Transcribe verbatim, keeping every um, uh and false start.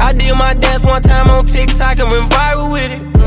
I did my dance one time on TikTok and went viral with it.